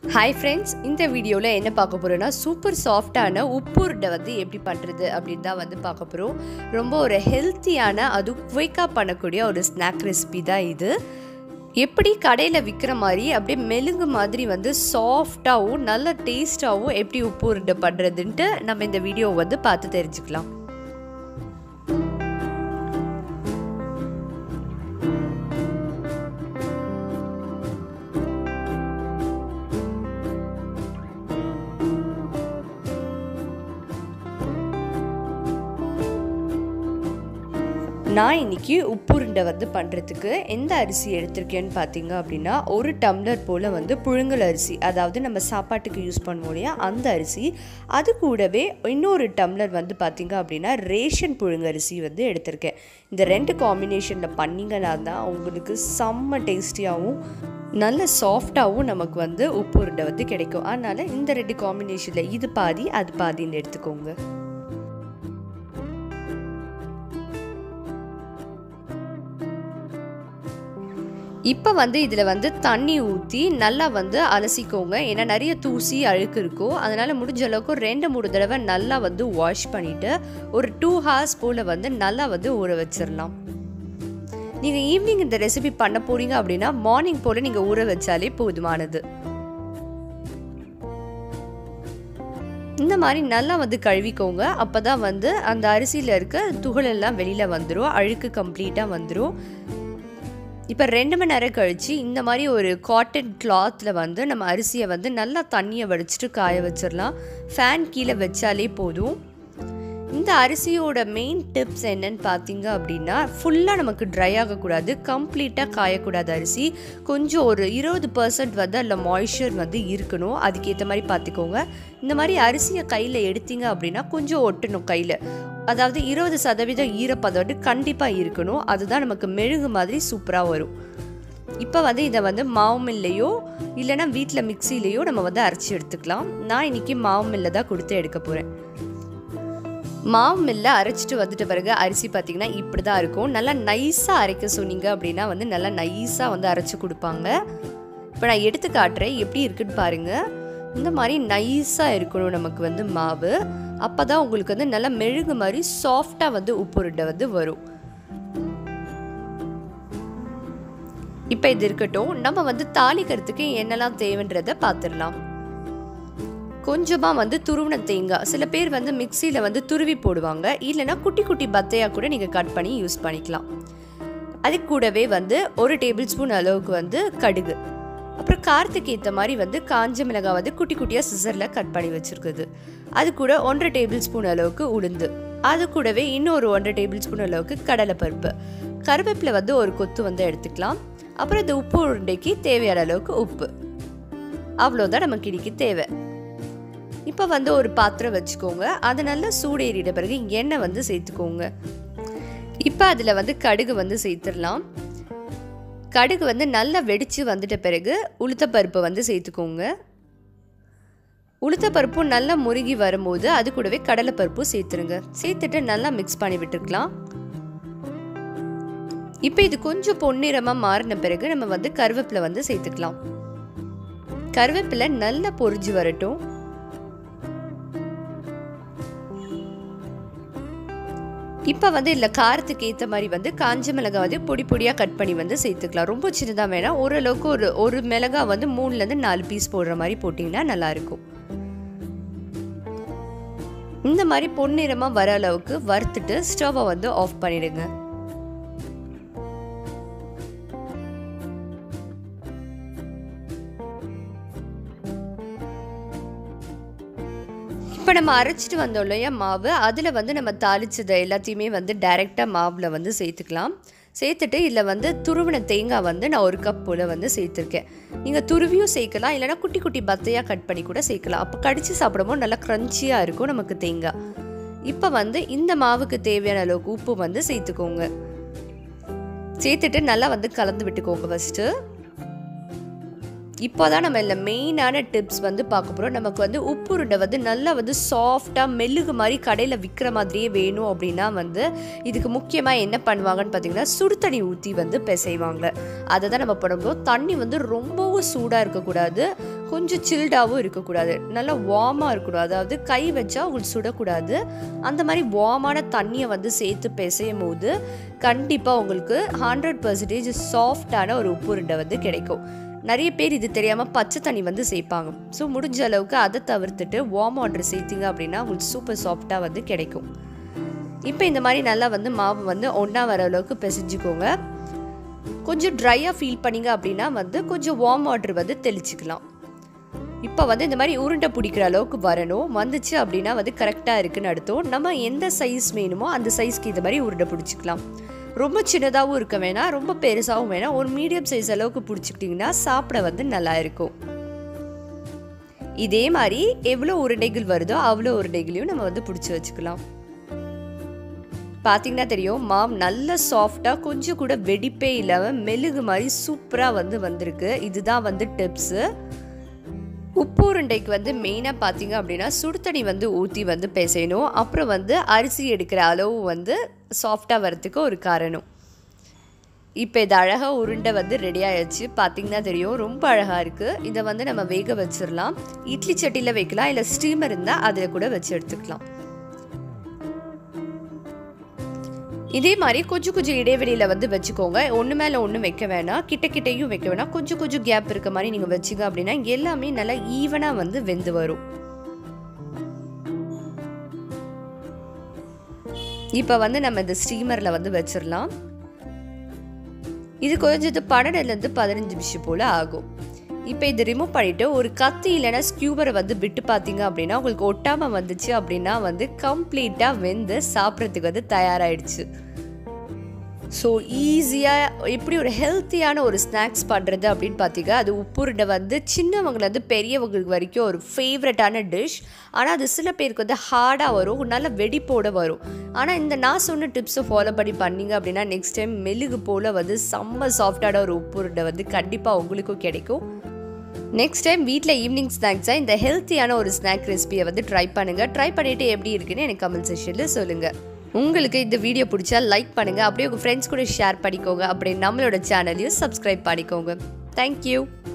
Hi friends, இந்த வீடியோல என்ன பார்க்க போறோம்னா சூப்பர் சாஃப்ட்டான உப்பு உருண்டை வந்து எப்படி பண்றது அப்படினு தான் வந்து பார்க்க போறோம். ரொம்ப ஒரு ஹெல்த்தியான அது குயிக்கா பண்ணக்கூடிய ஒரு ஸ்நாக் ரெசிபி தான் இது. எப்படி கடையில விக்கிற மாதிரி அப்படியே மெழுங்கு மாதிரி வந்து சாஃப்ட்டாவும் நல்ல டேஸ்டாவும் எப்படி உப்பு உருண்டை பண்றதுன்னு நம்ம இந்த வீடியோ வந்து பார்த்து தெரிஞ்சுக்கலாம். நான் இன்னைக்கு உப்பு உருண்டை வந்து பண்ணுறதுக்கு எந்த அரிசி எடுத்திருக்கேன்னு பார்த்தீங்க அப்படின்னா 1 டம்ளர் போல் வந்து புழுங்கல் அரிசி, அதாவது நம்ம சாப்பாட்டுக்கு யூஸ் பண்ணுவோம் இல்லையா அந்த அரிசி. அது கூடவே இன்னொரு டம்ளர் வந்து பார்த்தீங்க அப்படின்னா ரேஷன் புழுங்கரிசி வந்து எடுத்திருக்கேன். இந்த 2 காம்பினேஷனில் பண்ணிங்கன்னா தான் உங்களுக்கு செம்ம டேஸ்டியாகவும் நல்ல சாஃப்டாகவும் நமக்கு வந்து உப்பு உருண்டை வந்து கிடைக்கும். அதனால் இந்த 2 காம்பினேஷனில் இது பாதி அது பாதின்னு எடுத்துக்கோங்க. இப்போ வந்து இதில் வந்து தண்ணி ஊற்றி நல்லா வந்து அலசிக்கோங்க. ஏன்னா நிறைய தூசி அழுக்கு இருக்கும். அதனால் முடிஞ்ச அளவுக்கு 2-3 தடவை நல்லா வந்து வாஷ் பண்ணிவிட்டு ஒரு 2 hours போல் வந்து நல்லா வந்து ஊற வச்சிடலாம். நீங்கள் ஈவினிங் இந்த ரெசிபி பண்ண போகிறீங்க அப்படின்னா மார்னிங் போல் நீங்கள் ஊற வச்சாலே போதுமானது. இந்த மாதிரி நல்லா வந்து கழுவிக்கோங்க. அப்போ தான் வந்து அந்த அரிசியில் இருக்க துகளெல்லாம் வெளியில் வந்துடும், அழுக்கு கம்ப்ளீட்டாக வந்துடும். இப்போ 2 மணி நேரம் கழித்து இந்த மாதிரி ஒரு காட்டன் கிளாத்தில் வந்து நம்ம அரிசியை வந்து நல்லா தண்ணியை வடிச்சிட்டு காய வச்சிடலாம். ஃபேன் கீழே வச்சாலே போதும். இந்த அரிசியோட மெயின் டிப்ஸ் என்னன்னு பார்த்தீங்க அப்படின்னா ஃபுல்லாக நமக்கு ட்ரை ஆகக்கூடாது, கம்ப்ளீட்டாக காயக்கூடாது. அரிசி கொஞ்சம் ஒரு 20% வந்து அதில் மாய்ஸ்சர் வந்து இருக்கணும். அதுக்கேற்ற மாதிரி பார்த்துக்கோங்க. இந்த மாதிரி அரிசியை கையில் எடுத்தீங்க அப்படின்னா கொஞ்சம் ஒட்டணும் கையில், அதாவது 20% ஈரப்பதம் கண்டிப்பாக இருக்கணும். அதுதான் நமக்கு மெழுகு மாதிரி சூப்பராக வரும். இப்போ வந்து இதை வந்து மாவு மில்லையோ இல்லைனா வீட்டில் மிக்சிலேயோ நம்ம வந்து அரைச்சி எடுத்துக்கலாம். நான் இன்றைக்கி மாவு மில்லை தான் கொடுத்து எடுக்க போகிறேன். மாவு மில்லை அரைச்சிட்டு வந்துட்ட பிறகு அரிசி பார்த்திங்கன்னா இப்படி தான் இருக்கும். நல்லா நைஸாக அரைக்க சொன்னீங்க அப்படின்னா வந்து நல்லா நைஸாக வந்து அரைச்சி கொடுப்பாங்க. இப்போ நான் எடுத்து காட்டுறேன் எப்படி இருக்குன்னு பாருங்கள். இந்த மாதிரி நைஸாக இருக்கணும் நமக்கு வந்து மாவு. அப்போ தான் உங்களுக்கு வந்து நல்லா மெழுகு மாதிரி சாஃப்டாக வந்து உப்பு உருண்டை வந்து வரும். இப்போ இது இருக்கட்டும். நம்ம வந்து தாளிக்கிறதுக்கு என்னெல்லாம் தேவைன்றதை பார்த்துடலாம். கொஞ்சமாக வந்து துருவின தேங்காய், சில பேர் வந்து மிக்சியில் வந்து துருவி போடுவாங்க, இல்லைனா குட்டி குட்டி பத்தையாக கூட நீங்கள் கட் பண்ணி யூஸ் பண்ணிக்கலாம். அது கூடவே வந்து 1 டேபிள் ஸ்பூன் அளவுக்கு வந்து கடுகு, அப்புறம் காரத்துக்கு ஏற்ற மாதிரி வந்து காஞ்ச மிளகாய் வந்து குட்டி குட்டியாக சிசரில் கட் பண்ணி வச்சுருக்குது. அது கூட 1 டேபிள் ஸ்பூன் அளவுக்கு உளுந்து, அது கூடவே இன்னொரு 1 டேபிள் ஸ்பூன் அளவுக்கு கடலைப்பருப்பு, கருவேப்பிலை வந்து ஒரு கொத்து வந்து எடுத்துக்கலாம். அப்புறம் இந்த உப்பு உருண்டைக்கு தேவையான அளவுக்கு உப்பு, அவ்வளோதான் நமக்கு இன்னைக்கு தேவை. இப்போ வந்து ஒரு பாத்திரம் வச்சுக்கோங்க. அது நல்லா சூடேறிட பிறகு எண்ணெய் வந்து சேர்த்துக்கோங்க. இப்போ அதில் வந்து கடுகு வந்து சேர்த்துடலாம். கடுகு வந்து நல்லா வெடித்து வந்துட்ட பிறகு உளுத்தப்பருப்பை வந்து சேர்த்துக்கோங்க. உளுத்தப்பருப்பும் நல்லா முருகி வரும்போது அது கூடவே கடலைப்பருப்பும் சேர்த்துருங்க. சேர்த்துட்டு நல்லா மிக்ஸ் பண்ணி விட்டுருக்கலாம். இப்போ இது கொஞ்சம் பொன்னிறமாக மாறின பிறகு நம்ம வந்து கருவேப்பிலை வந்து சேர்த்துக்கலாம். கருவேப்பிலை நல்லா பொரிஞ்சு வரட்டும். இப்போ வந்து இதில் காரத்துக்கு ஏற்ற மாதிரி வந்து காஞ்ச மிளகாய் வந்து பொடி பொடியாக கட் பண்ணி வந்து சேர்த்துக்கலாம். ரொம்ப சின்னதாக வேணாம், ஓரளவுக்கு ஒரு மிளகாய் வந்து 3லேருந்து 4 பீஸ் போடுற மாதிரி போட்டிங்கன்னா நல்லாயிருக்கும். இந்த மாதிரி பொன்னிறமாக வர அளவுக்கு வறுத்துட்டு ஸ்டவ்வை வந்து ஆஃப் பண்ணிடுங்க. இப்போ நம்ம அரைச்சிட்டு வந்தோம் இல்லையா மாவு, அதில் வந்து நம்ம தாளிச்சதை எல்லாத்தையுமே வந்து டைரெக்டாக மாவில் வந்து சேர்த்துக்கலாம். சேர்த்துட்டு இதில் வந்து துருவின தேங்காய் வந்து நான் 1 கப் போல் வந்து சேர்த்துருக்கேன். நீங்கள் துருவியும் சேர்க்கலாம், இல்லைனா குட்டி குட்டி பத்தையாக கட் பண்ணி கூட சேர்க்கலாம். அப்போ கடித்து சாப்பிடும்போது நல்லா க்ரன்ச்சியாக இருக்கும் நமக்கு தேங்காய். இப்போ வந்து இந்த மாவுக்கு தேவையான அளவுக்கு உப்பு வந்து சேர்த்துக்கோங்க. சேர்த்துட்டு நல்லா வந்து கலந்து விட்டுக்கோங்க ஃபஸ்ட்டு. இப்போ தான் நம்ம இல்லை மெயினான டிப்ஸ் வந்து பார்க்க போகிறோம். நமக்கு வந்து உப்பு உருண்டை வந்து நல்லா வந்து சாஃப்டாக மெல்லுகு மாதிரி கடையில் விற்கிற மாதிரியே வேணும் அப்படின்னா வந்து இதுக்கு முக்கியமாக என்ன பண்ணுவாங்கன்னு பார்த்தீங்கன்னா சுடு தண்ணி ஊற்றி வந்து பிசைவாங்க. அதை தான் நம்ம பண்ணும்போது தண்ணி வந்து ரொம்பவும் சூடாக இருக்கக்கூடாது, கொஞ்சம் சில்டாகவும் இருக்கக்கூடாது, நல்லா வார்மாக இருக்கணும். அதாவது கை வச்சா உங்களுக்கு சுடக்கூடாது. அந்த மாதிரி வார்மான தண்ணியை வந்து சேர்த்து பிசையும் போது கண்டிப்பாக உங்களுக்கு 100% சாஃப்டான ஒரு உப்பு உருண்டை வந்து கிடைக்கும். நிறைய பேர் இது தெரியாமல் பச்சை தண்ணி வந்து சேர்ப்பாங்க. ஸோ முடிஞ்ச அளவுக்கு அதை தவிர்த்துட்டு வார்ம் வாட்டர் சேர்த்திங்க அப்படின்னா உங்களுக்கு சூப்பர் சாஃப்டாக வந்து கிடைக்கும். இப்போ இந்த மாதிரி நல்லா வந்து மாவு வந்து ஒன்றா வர அளவுக்கு பிசைஞ்சிக்கோங்க. கொஞ்சம் ட்ரையாக ஃபீல் பண்ணிங்க அப்படின்னா வந்து கொஞ்சம் வார்ம் வாட்டர் வந்து தெளிச்சிக்கலாம். இப்போ வந்து இந்த மாதிரி உருண்டை பிடிக்கிற அளவுக்கு வரணும். வந்துச்சு அப்படின்னா வந்து கரெக்டாக இருக்குன்னு அர்த்தம். நம்ம எந்த சைஸ் வேணுமோ அந்த சைஸ்க்கு இந்த மாதிரி உருண்டை பிடிச்சிக்கலாம். ரொம்ப சின்னதாகவும் இருக்க வேணாம், ரொம்ப பெருசாகவும் வேணாம். ஒரு மீடியம் சைஸ் அளவுக்கு பிடிச்சிக்கிட்டிங்கன்னா சாப்பிட வந்து நல்லா இருக்கும். இதே மாதிரி எவ்வளோ உருண்டைகள் வருதோ அவ்வளோ உருண்டைகளையும் நம்ம வந்து பிடிச்சி வச்சுக்கலாம். பார்த்தீங்கன்னா தெரியும், மாவு நல்ல சாஃப்டாக கொஞ்சம் கூட வெடிப்பே இல்லாமல் மெழுகு மாதிரி சூப்பராக வந்து வந்திருக்கு. இதுதான் வந்து டிப்ஸு. உப்பு உருண்டைக்கு வந்து மெயினாக பார்த்தீங்க அப்படின்னா சுடு தண்ணி வந்து ஊற்றி வந்து பிசையணும். அப்புறம் வந்து அரிசி எடுக்கிற அளவு வந்து சாஃப்டாக வரத்துக்கு ஒரு காரணம். இப்போ இது அழகாக உருண்டை வந்து ரெடி ஆயிடுச்சு. பார்த்தீங்கன்னா தெரியும், ரொம்ப அழகாக இருக்குது. இதை வந்து நம்ம வேக வச்சிடலாம். இட்லி சட்டியில் வைக்கலாம், இல்லை ஸ்டீமர் இருந்தால் அதில் கூட வச்சு எடுத்துக்கலாம். இதே மாதிரி கொஞ்சம் கொஞ்சம் இடைவெளியில் வந்து வச்சுக்கோங்க. ஒன்று மேலே ஒன்று வைக்க வேணாம், கிட்டையும் வைக்க வேணாம். கொஞ்சம் கொஞ்சம் கேப் இருக்க மாதிரி நீங்கள் வச்சிங்க அப்படின்னா எல்லாமே நல்லா ஈவனாக வந்து வெந்து வரும். இப்போ வந்து நம்ம இந்த ஸ்டீமரில் வந்து வச்சிடலாம். இது கொஞ்சது 12லேருந்து 15 நிமிஷம் போல் ஆகும். இப்போ இது ரிமூவ் பண்ணிவிட்டு ஒரு கத்தி இல்லைன்னா ஸ்கியூபரை வந்து விட்டு பார்த்தீங்க அப்படின்னா உங்களுக்கு ஒட்டாமல் வந்துச்சு அப்படின்னா வந்து கம்ப்ளீட்டாக வெந்து சாப்பிட்றதுக்கு வந்து தயாராகிடுச்சு. ஸோ ஈஸியாக எப்படி ஒரு ஹெல்த்தியான ஒரு ஸ்நாக்ஸ் பண்ணுறது அப்படின்னு பார்த்தீங்க. அது உப்பு உருண்டை வந்து சின்னவங்கலேருந்து பெரியவங்களுக்கு வரைக்கும் ஒரு ஃபேவரட்டான டிஷ். ஆனால் அது சில பேருக்கு வந்து ஹார்டாக வரும், நல்ல வெடிப்போடு வரும். ஆனால் இந்த நான் சொன்ன டிப்ஸை ஃபாலோ பண்ணிங்க அப்படின்னா நெக்ஸ்ட் டைம் மெழுகு போல் வந்து செம்ம சாஃப்டான ஒரு உப்பு உருண்டை வந்து கண்டிப்பாக உங்களுக்கும் கிடைக்கும். நெக்ஸ்ட் டைம் வீட்டில் ஈவினிங் ஸ்நாக்ஸாக இந்த ஹெல்த்தியான ஒரு ஸ்நாக் ரெசிபியை வந்து ட்ரை பண்ணுங்கள். ட்ரை பண்ணிவிட்டு எப்படி இருக்குன்னு எனக்கு கமெண்ட் செக்ஷனில் சொல்லுங்கள். உங்களுக்கு இந்த வீடியோ பிடிச்சா லைக் பண்ணுங்கள், அப்படியே உங்கள் ஃப்ரெண்ட்ஸ் கூட ஷேர் பண்ணிக்கோங்க. அப்படியே நம்மளோட சேனலையும் சப்ஸ்கிரைப் பண்ணிக்கோங்க. தேங்க்யூ.